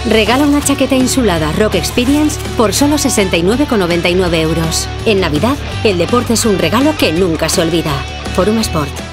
Regala una chaqueta insulada Rock Experience por solo 69,99 euros. En Navidad, el deporte es un regalo que nunca se olvida. Forum Sport.